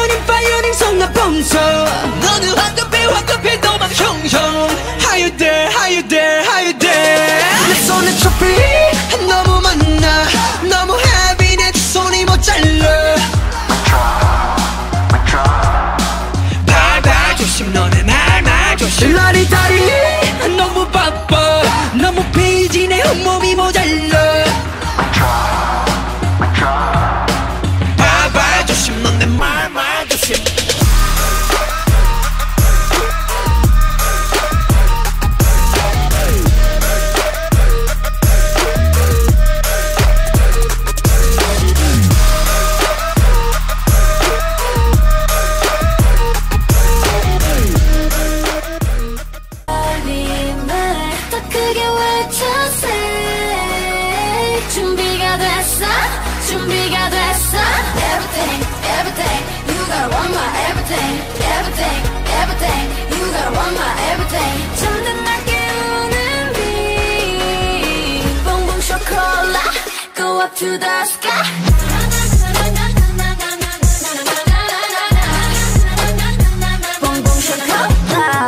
바이오린 성나봉소 너는 황급히 도망 형형 How you there how you there how you there 내 손에 촛불이 너무 많아 너무 heavy 내 손이 모자라 발발 조심 너네 말 조심 라리다리 너무 바빠 너무 비지 내 온몸이 모자라 발발 조심 너네 말 조심 잠든 날 깨우는 빛 Bon Chocolat Go up to the sky Bon Chocolat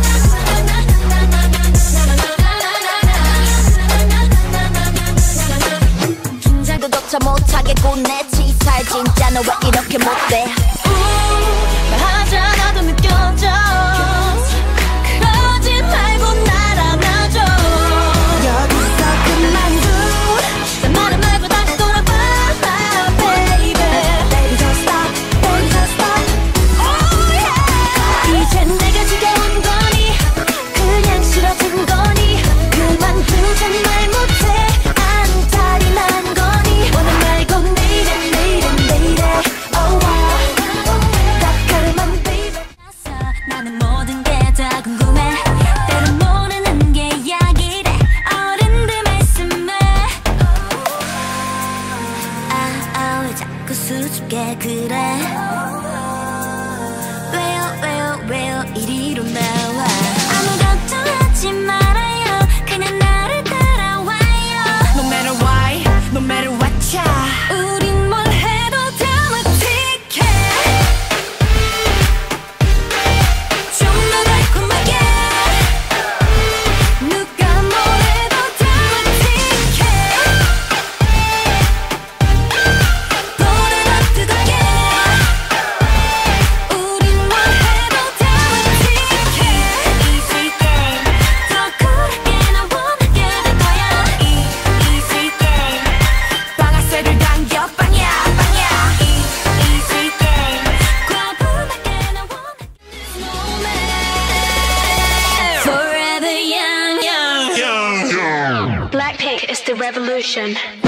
긴장도 덮쳐 못하게 고내지 살 진짜 너 왜 이렇게 못돼 말하지 않아도 느껴져 그러지 말고 날 안아줘 여기서 그만둬 난 말은 말고 다시 돌아봐 baby Baby just stop baby just stop oh yeah 이젠 내가 지겨운 거니 그냥 싫어진 거니 그만두자 말 못해 안달이 난 거니 원한 말고 내일은 oh wow 나는 모든 게 다 궁금해 때론 모르는 게 이야기래 어른들 말씀에 왜 자꾸 수줍게 그래 왜요 이리로 나와 아무 걱정하지 말아요 그냥 나를 따라와요 No matter why no matter what 우린 뭘 해도 드라마틱해 Revolution.